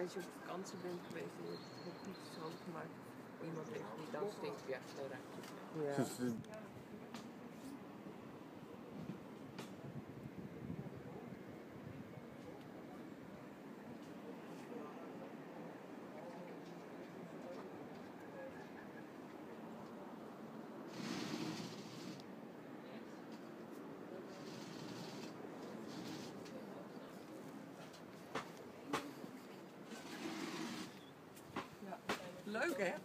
als je op vakantie bent geweest en je hebt het goed schoongemaakt. Iemand heeft het niet, dan stinkt het echt heel raar. Ja. Leuk hè?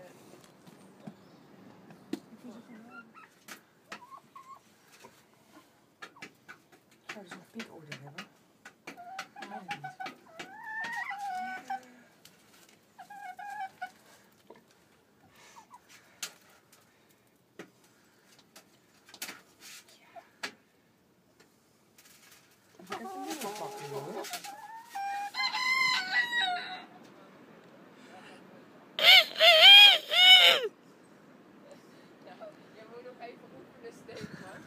Zouden ze een pikorde hebben? Nee, niet. Ik heb een nieuwe pakken, jongens. Je moet nog even oefenen steeds, man.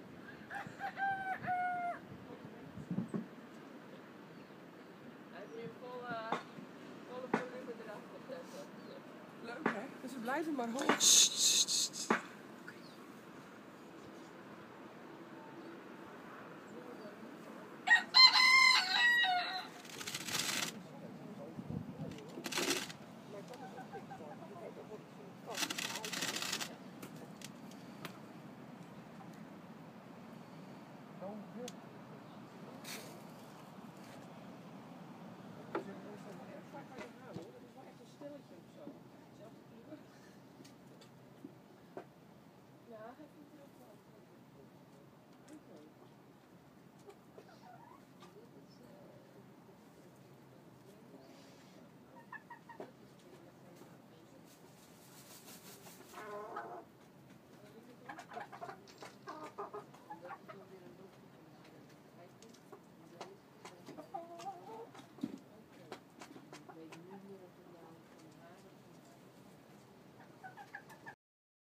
Hij heeft hier volle volume eraf gezetten. Leuk hè? Dus we blijven maar hoog.